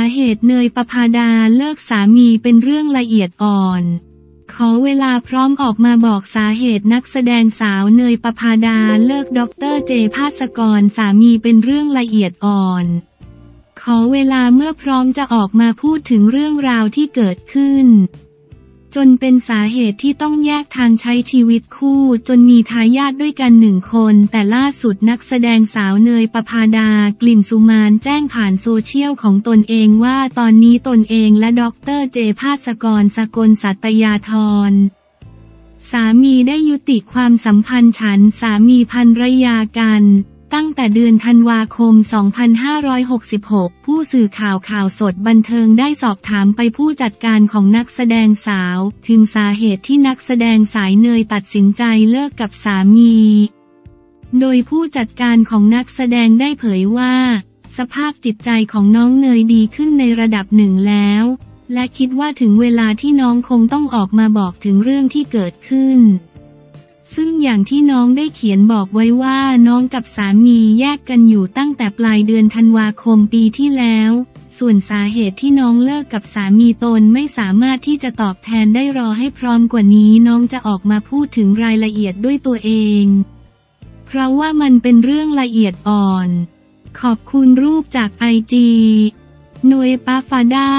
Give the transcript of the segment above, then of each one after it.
เหตุเนยปภาดาเลิกสามีเป็นเรื่องละเอียดอ่อนขอเวลาพร้อมออกมาบอกสาเหตุนักแสดงสาวเนยปภาดาเลิกดร.เจ ภาสกรสามีเป็นเรื่องละเอียดอ่อนขอเวลาเมื่อพร้อมจะออกมาพูดถึงเรื่องราวที่เกิดขึ้นจนเป็นสาเหตุที่ต้องแยกทางใช้ชีวิตคู่จนมีทายาทด้วยกัน1 คนแต่ล่าสุดนักแสดงสาวเนยปภาดากลิ่นสุมานแจ้งผ่านโซเชียลของตนเองว่าตอนนี้ตนเองและดร.เจ ภาสกรสกลสัตยาธรสามีได้ยุติความสัมพันธ์ฉันสามีภรรยากันตั้งแต่เดือนธันวาคม 2566 ผู้สื่อข่าวสดบันเทิงได้สอบถามไปผู้จัดการของนักแสดงสาวถึงสาเหตุที่นักแสดงสายเนยตัดสินใจเลิกกับสามีโดยผู้จัดการของนักแสดงได้เผยว่าสภาพจิตใจของน้องเนยดีขึ้นในระดับหนึ่งแล้วและคิดว่าถึงเวลาที่น้องคงต้องออกมาบอกถึงเรื่องที่เกิดขึ้นซึ่งอย่างที่น้องได้เขียนบอกไว้ว่าน้องกับสามีแยกกันอยู่ตั้งแต่ปลายเดือนธันวาคมปีที่แล้วส่วนสาเหตุที่น้องเลิกกับสามีตนไม่สามารถที่จะตอบแทนได้รอให้พร้อมกว่านี้น้องจะออกมาพูดถึงรายละเอียดด้วยตัวเองเพราะว่ามันเป็นเรื่องละเอียดอ่อนขอบคุณรูปจากIGเนยปภาดา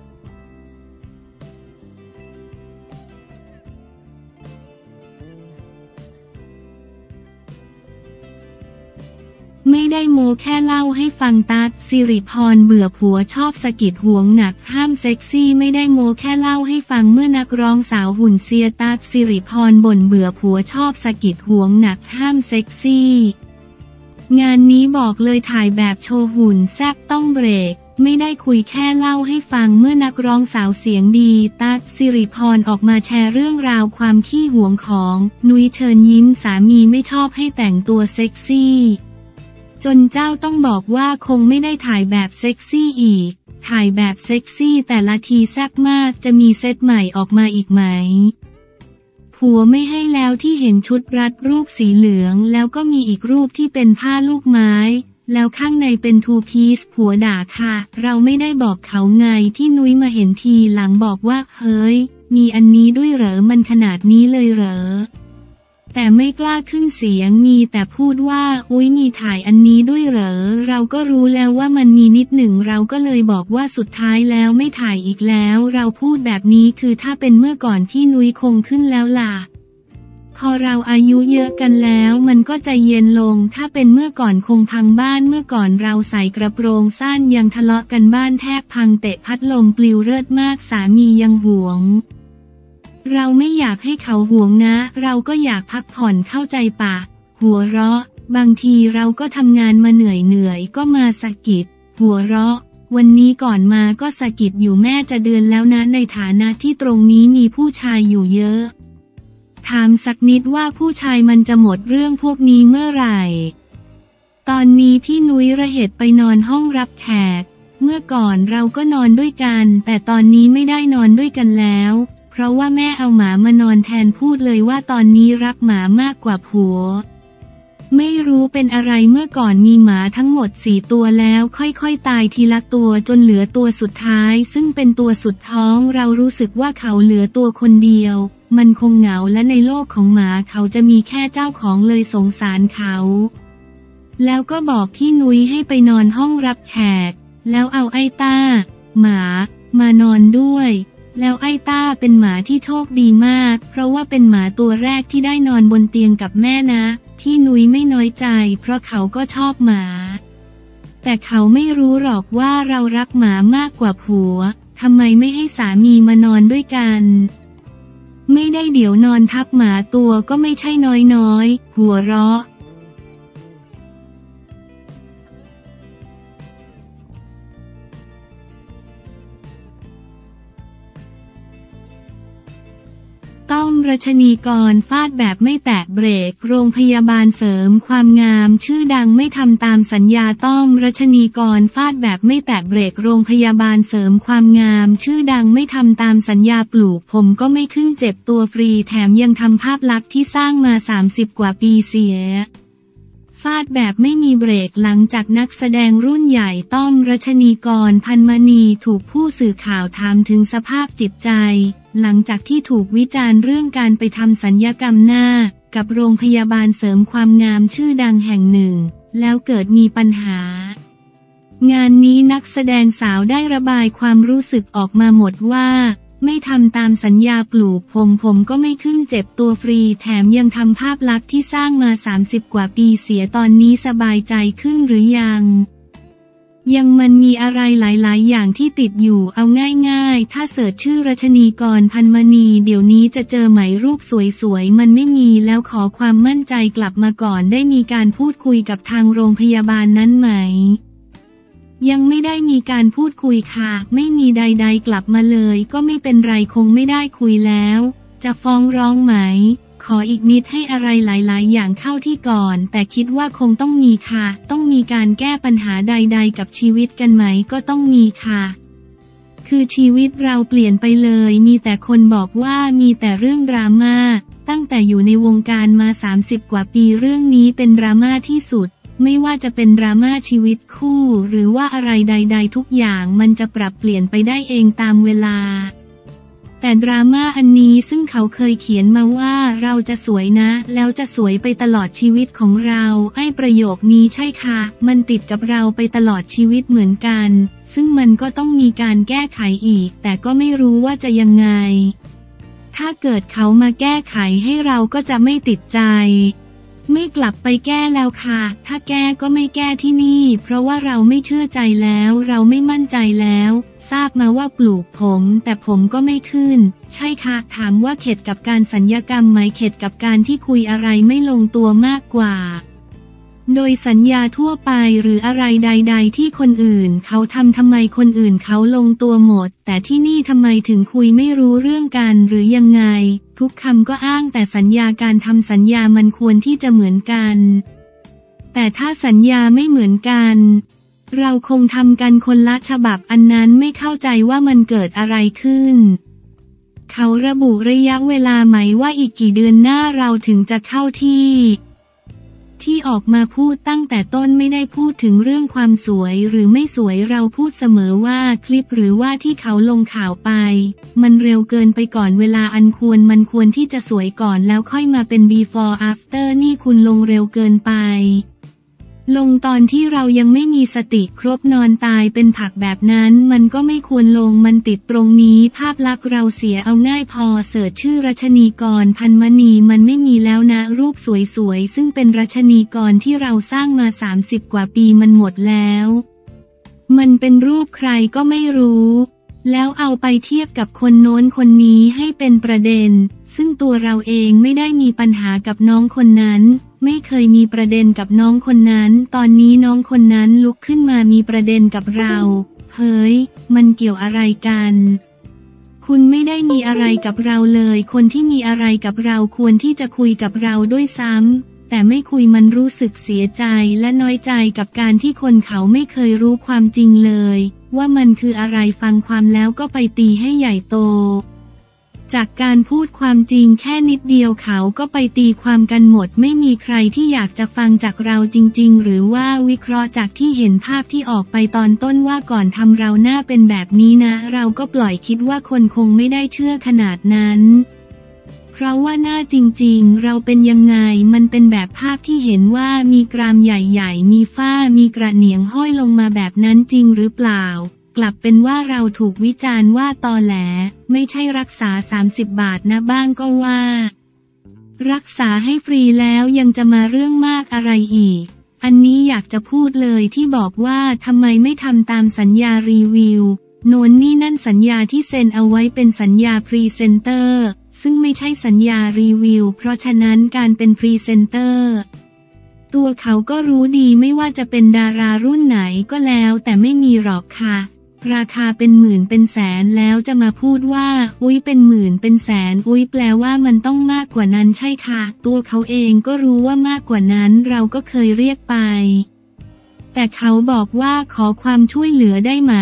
ไม่ได้โม้แค่เล่าให้ฟังตั๊กสิริพรเบื่อผัวชอบสะกิดหวงหนักห้ามเซ็กซี่ไม่ได้โม้แค่เล่าให้ฟังเมื่อนักร้องสาวหุ่นเสียตั๊กสิริพรบ่นเบื่อผัวชอบสะกิดหวงหนักห้ามเซ็กซี่งานนี้บอกเลยถ่ายแบบโชว์หุ่นแซ่บต้องเบรกไม่ได้คุยแค่เล่าให้ฟังเมื่อนักร้องสาวเสียงดีตั๊กสิริพรออกมาแชร์เรื่องราวความขี้หวงของนุ้ยเชิญยิ้มสามีไม่ชอบให้แต่งตัวเซ็กซี่จนเจ้าต้องบอกว่าคงไม่ได้ถ่ายแบบเซ็กซี่อีกถ่ายแบบเซ็กซี่แต่ละทีแซ่บมากจะมีเซตใหม่ออกมาอีกไหมผัวไม่ให้แล้วที่เห็นชุดรัดรูปสีเหลืองแล้วก็มีอีกรูปที่เป็นผ้าลูกไม้แล้วข้างในเป็นทูพีซผัวด่าค่ะเราไม่ได้บอกเขาไงที่นุ้ยมาเห็นทีหลังบอกว่าเฮ้ยมีอันนี้ด้วยเหรอมันขนาดนี้เลยเหรอแต่ไม่กล้าขึ้นเสียงมีแต่พูดว่าอุ๊ยมีถ่ายอันนี้ด้วยเหรอเราก็รู้แล้วว่ามันมีนิดหนึ่งเราก็เลยบอกว่าสุดท้ายแล้วไม่ถ่ายอีกแล้วเราพูดแบบนี้คือถ้าเป็นเมื่อก่อนพี่นุ้ยคงขึ้นแล้วล่ะพอเราอายุเยอะกันแล้วมันก็ใจเย็นลงถ้าเป็นเมื่อก่อนคงพังบ้านเมื่อก่อนเราใส่กระโปรงสั้นยังทะเลาะกันบ้านแทบพังเตะพัดลมปลิวเลิศมากสามียังหวงเราไม่อยากให้เขาห่วงนะเราก็อยากพักผ่อนเข้าใจปะหัวเราะบางทีเราก็ทำงานมาเหนื่อยก็มาสะกิดหัวเราะวันนี้ก่อนมาก็สะกิดอยู่แม่จะเดือนแล้วนะในฐานะที่ตรงนี้มีผู้ชายอยู่เยอะถามสักนิดว่าผู้ชายมันจะหมดเรื่องพวกนี้เมื่อไหร่ตอนนี้พี่นุ้ยระเหตุไปนอนห้องรับแขกเมื่อก่อนเราก็นอนด้วยกันแต่ตอนนี้ไม่ได้นอนด้วยกันแล้วเพราะว่าแม่เอาหมามานอนแทนพูดเลยว่าตอนนี้รักหมามากกว่าผัวไม่รู้เป็นอะไรเมื่อก่อนมีหมาทั้งหมด4 ตัวแล้วค่อยๆตายทีละตัวจนเหลือตัวสุดท้ายซึ่งเป็นตัวสุดท้องเรารู้สึกว่าเขาเหลือตัวคนเดียวมันคงเหงาและในโลกของหมาเขาจะมีแค่เจ้าของเลยสงสารเขาแล้วก็บอกพี่นุ้ยให้ไปนอนห้องรับแขกแล้วเอาไอ้ต้าหมามานอนด้วยแล้วไอ้ต้าเป็นหมาที่โชคดีมากเพราะว่าเป็นหมาตัวแรกที่ได้นอนบนเตียงกับแม่นะพี่นุ้ยไม่น้อยใจเพราะเขาก็ชอบหมาแต่เขาไม่รู้หรอกว่าเรารักหมามากกว่าผัวทำไมไม่ให้สามีมานอนด้วยกันไม่ได้เดี๋ยวนอนทับหมาตัวก็ไม่ใช่น้อยหัวเราะ ต้อมรัชนีกรฟาดแบบไม่แตะเบรกโรงพยาบาลเสริมความงามชื่อดังไม่ทำตามสัญญาต้อมรัชนีกรฟาดแบบไม่แตะเบรกโรงพยาบาลเสริมความงามชื่อดังไม่ทำตามสัญญาปลูกผมก็ไม่ขึ้นเจ็บตัวฟรีแถมยังทำภาพลักษณ์ที่สร้างมา30 กว่าปีเสียฟาดแบบไม่มีเบรกหลังจากนักแสดงรุ่นใหญ่ต้อมรัชนีกร พันมณีถูกผู้สื่อข่าวถามถึงสภาพจิตใจหลังจากที่ถูกวิจารณ์เรื่องการไปทำศัลยกรรมหน้ากับโรงพยาบาลเสริมความงามชื่อดังแห่งหนึ่งแล้วเกิดมีปัญหางานนี้นักแสดงสาวได้ระบายความรู้สึกออกมาหมดว่าไม่ทำตามสัญญาปลูกผมก็ไม่ขึ้นเจ็บตัวฟรีแถมยังทำภาพลักษณ์ที่สร้างมา30 กว่าปีเสียตอนนี้สบายใจขึ้นหรือยังมันมีอะไรหลายๆอย่างที่ติดอยู่เอาง่ายๆถ้าเสิร์ชชื่อรัชนีกร พันมณีเดี๋ยวนี้จะเจอไหมรูปสวยๆมันไม่มีแล้วขอความมั่นใจกลับมาก่อนได้มีการพูดคุยกับทางโรงพยาบาลนั้นไหมยังไม่ได้มีการพูดคุยค่ะไม่มีใดๆกลับมาเลยก็ไม่เป็นไรคงไม่ได้คุยแล้วจะฟ้องร้องไหมขออีกนิดให้อะไรหลายๆอย่างเข้าที่ก่อนแต่คิดว่าคงต้องมีค่ะต้องมีการแก้ปัญหาใดๆกับชีวิตกันไหมก็ต้องมีค่ะคือชีวิตเราเปลี่ยนไปเลยมีแต่คนบอกว่ามีแต่เรื่องดราม่าตั้งแต่อยู่ในวงการมา30 กว่าปีเรื่องนี้เป็นดราม่าที่สุดไม่ว่าจะเป็นดราม่าชีวิตคู่หรือว่าอะไรใดๆทุกอย่างมันจะปรับเปลี่ยนไปได้เองตามเวลาแต่ดราม่าอันนี้ซึ่งเขาเคยเขียนมาว่าเราจะสวยนะแล้วจะสวยไปตลอดชีวิตของเราไอ้ประโยคนี้ใช่ค่ะมันติดกับเราไปตลอดชีวิตเหมือนกันซึ่งมันก็ต้องมีการแก้ไขอีกแต่ก็ไม่รู้ว่าจะยังไงถ้าเกิดเขามาแก้ไขให้เราก็จะไม่ติดใจไม่กลับไปแก้แล้วค่ะถ้าแก้ก็ไม่แก้ที่นี่เพราะว่าเราไม่เชื่อใจแล้วเราไม่มั่นใจแล้วทราบมาว่าปลูกผมแต่ผมก็ไม่ขึ้นใช่ค่ะถามว่าเข็ดกับการสัญญกรรมไหมเข็ดกับการที่คุยอะไรไม่ลงตัวมากกว่าโดยสัญญาทั่วไปหรืออะไรใดๆที่คนอื่นเขาทำไมคนอื่นเขาลงตัวหมดแต่ที่นี่ทำไมถึงคุยไม่รู้เรื่องกันหรือยังไงทุกคำก็อ้างแต่สัญญาการทำสัญญามันควรที่จะเหมือนกันแต่ถ้าสัญญาไม่เหมือนกันเราคงทำกันคนละฉบับอันนั้นไม่เข้าใจว่ามันเกิดอะไรขึ้นเขาระบุระยะเวลาไหมว่าอีกกี่เดือนหน้าเราถึงจะเข้าที่ออกมาพูดตั้งแต่ต้นไม่ได้พูดถึงเรื่องความสวยหรือไม่สวยเราพูดเสมอว่าคลิปหรือว่าที่เขาลงข่าวไปมันเร็วเกินไปก่อนเวลาอันควรมันควรที่จะสวยก่อนแล้วค่อยมาเป็น before after นี่คุณลงเร็วเกินไปลงตอนที่เรายังไม่มีสติครบนอนตายเป็นผักแบบนั้นมันก็ไม่ควรลงมันติดตรงนี้ภาพลักษณ์เราเสียเอาง่ายพอเสิร์ชชื่อรัชนีกร พันมณีมันไม่มีแล้วนะรูปสวยๆซึ่งเป็นรัชนีกรที่เราสร้างมา30 กว่าปีมันหมดแล้วมันเป็นรูปใครก็ไม่รู้แล้วเอาไปเทียบกับคนโน้นคนนี้ให้เป็นประเด็นซึ่งตัวเราเองไม่ได้มีปัญหากับน้องคนนั้นไม่เคยมีประเด็นกับน้องคนนั้นตอนนี้น้องคนนั้นลุกขึ้นมามีประเด็นกับเราเฮ้ยมันเกี่ยวอะไรกันคุณไม่ได้มีอะไรกับเราเลยคนที่มีอะไรกับเราควรที่จะคุยกับเราด้วยซ้ำแต่ไม่คุยมันรู้สึกเสียใจและน้อยใจกับการที่คนเขาไม่เคยรู้ความจริงเลยว่ามันคืออะไรฟังความแล้วก็ไปตีให้ใหญ่โตจากการพูดความจริงแค่นิดเดียวเขาก็ไปตีความกันหมดไม่มีใครที่อยากจะฟังจากเราจริงๆหรือว่าวิเคราะห์จากที่เห็นภาพที่ออกไปตอนต้นว่าก่อนทำเราหน้าเป็นแบบนี้นะเราก็ปล่อยคิดว่าคนคงไม่ได้เชื่อขนาดนั้นเพราะว่าหน้าจริงๆเราเป็นยังไงมันเป็นแบบภาพที่เห็นว่ามีกรามใหญ่ๆมีฝ้ามีกระเหนียงห้อยลงมาแบบนั้นจริงหรือเปล่ากลับเป็นว่าเราถูกวิจารณ์ว่าตอแหลไม่ใช่รักษา30 บาทนะบ้างก็ว่ารักษาให้ฟรีแล้วยังจะมาเรื่องมากอะไรอีกอันนี้อยากจะพูดเลยที่บอกว่าทำไมไม่ทำตามสัญญารีวิวโน้นนี่นั่นสัญญาที่เซ็นเอาไว้เป็นสัญญาพรีเซนเตอร์ซึ่งไม่ใช่สัญญารีวิวเพราะฉะนั้นการเป็นพรีเซนเตอร์ตัวเขาก็รู้ดีไม่ว่าจะเป็นดารารุ่นไหนก็แล้วแต่ไม่มีหรอกค่ะราคาเป็นหมื่นเป็นแสนแล้วจะมาพูดว่าอุ๊ยเป็นหมื่นเป็นแสนอุ๊ยแปลว่ามันต้องมากกว่านั้นใช่ค่ะตัวเขาเองก็รู้ว่ามากกว่านั้นเราก็เคยเรียกไปแต่เขาบอกว่าขอความช่วยเหลือได้ไหม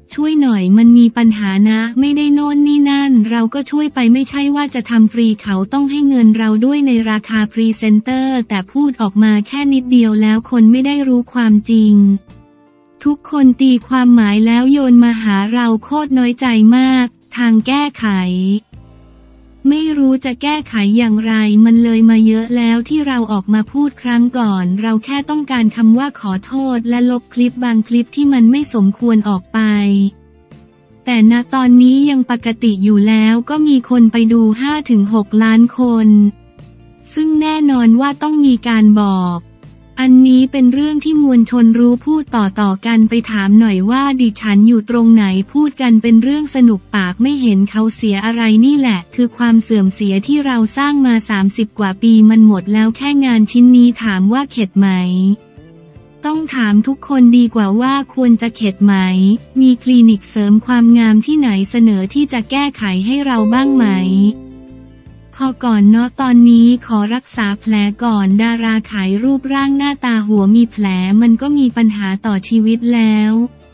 ช่วยหน่อยมันมีปัญหานะไม่ได้โน่นนี่นั่นเราก็ช่วยไปไม่ใช่ว่าจะทำฟรีเขาต้องให้เงินเราด้วยในราคาพรีเซนเตอร์แต่พูดออกมาแค่นิดเดียวแล้วคนไม่ได้รู้ความจริงทุกคนตีความหมายแล้วโยนมาหาเราโคตรน้อยใจมากทางแก้ไขไม่รู้จะแก้ไขอย่างไรมันเลยมาเยอะแล้วที่เราออกมาพูดครั้งก่อนเราแค่ต้องการคำว่าขอโทษและลบคลิปบางคลิปที่มันไม่สมควรออกไปแต่ณตอนนี้ยังปกติอยู่แล้วก็มีคนไปดู 5-6 ล้านคนซึ่งแน่นอนว่าต้องมีการบอกอันนี้เป็นเรื่องที่มวลชนรู้พูดต่อกันไปถามหน่อยว่าดิฉันอยู่ตรงไหนพูดกันเป็นเรื่องสนุกปากไม่เห็นเขาเสียอะไรนี่แหละคือความเสื่อมเสียที่เราสร้างมา30 กว่าปีมันหมดแล้วแค่งานชิ้นนี้ถามว่าเข็ดไหมต้องถามทุกคนดีกว่าว่าควรจะเข็ดไหมมีคลินิกเสริมความงามที่ไหนเสนอที่จะแก้ไขให้เราบ้างไหมพอก่อนเนาะตอนนี้ขอรักษาแผลก่อนดาราขายรูปร่างหน้าตาหัวมีแผลมันก็มีปัญหาต่อชีวิตแล้ว